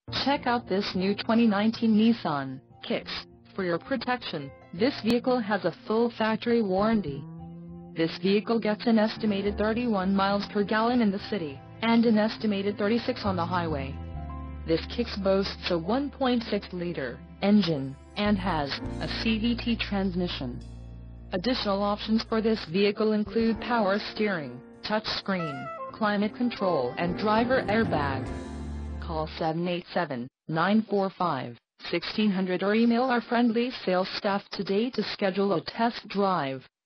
Check out this new 2019 Nissan Kicks. For your protection, this vehicle has a full factory warranty. This vehicle gets an estimated 31 miles per gallon in the city, and an estimated 36 on the highway. This Kicks boasts a 1.6-liter engine, and has a CVT transmission. Additional options for this vehicle include power steering, touchscreen, climate control and driver airbag. Call 787-945-1600 or email our friendly sales staff today to schedule a test drive.